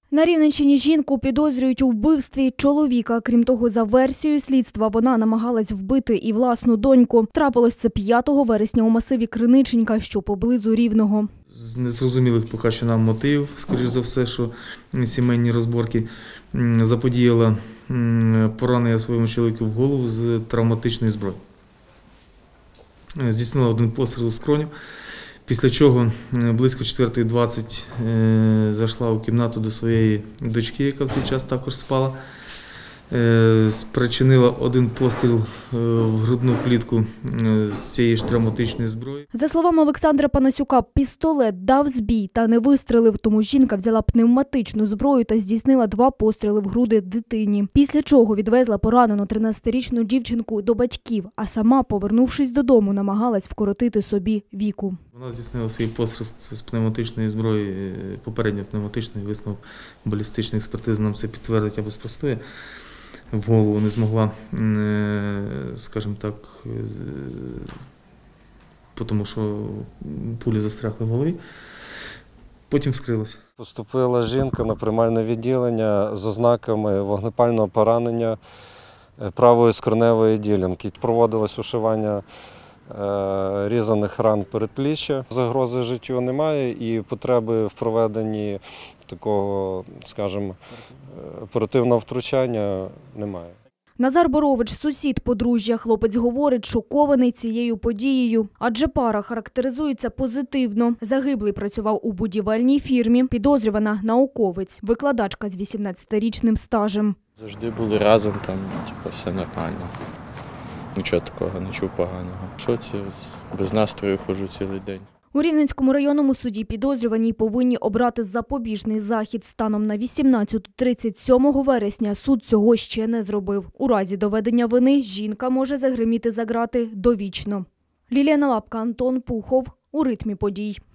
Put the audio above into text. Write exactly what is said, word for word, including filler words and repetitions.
На Рівненщині жінку підозрюють у вбивстві чоловіка. Крім того, за версією слідства, вона намагалась вбити і власну доньку. Трапилось це п'ятого вересня у масиві Криниченька, що поблизу Рівного. З незрозумілих поки що нам мотивів, скоріш за все, що сімейні розборки, заподіяла поранення своєму чоловіку в голову з травматичної зброї. Здійснила один постріл у скроню, після чого близько четвертої двадцять зайшла у кімнату до своєї дочки, яка в цей час також спала. Спричинила один постріл в грудну клітку з цієї ж травматичної зброї. За словами Олександра Панасюка, пістолет дав збій та не вистрелив, тому жінка взяла пневматичну зброю та здійснила два постріли в груди дитині. Після чого відвезла поранену тринадцятирічну дівчинку до батьків, а сама, повернувшись додому, намагалась вкоротити собі віку. Вона здійснила свій постріл з пневматичної зброї, попередньо пневматичної, висновок балістичної експертизи нам це підтвердить або спростує. В голову не змогла, скажімо так, тому що пулі застрягли в голові, потім вскрилася. Поступила жінка на приймальне відділення з ознаками вогнепального поранення правої скроневої ділянки. Проводилось ушивання різаних ран передпліччя. Загрози життю немає і потреби в проведенні такого, скажімо, оперативного втручання немає. Назар Борович, сусід подружжя, хлопець говорить, шокований цією подією, адже пара характеризується позитивно. Загиблий працював у будівельній фірмі, підозрювана науковець, викладачка з вісімнадцятирічним стажем. Завжди були разом, там типу, все нормально. Нічого такого, не чув поганого. Що це, без настрою ходжу цілий день. У Рівненському районному суді підозрювані повинні обрати запобіжний захід. Станом на вісімнадцяту тридцять сьомого вересня суд цього ще не зробив. У разі доведення вини жінка може загриміти за ґрати довічно. Лілія Налапка, Антон Пухов. У ритмі подій.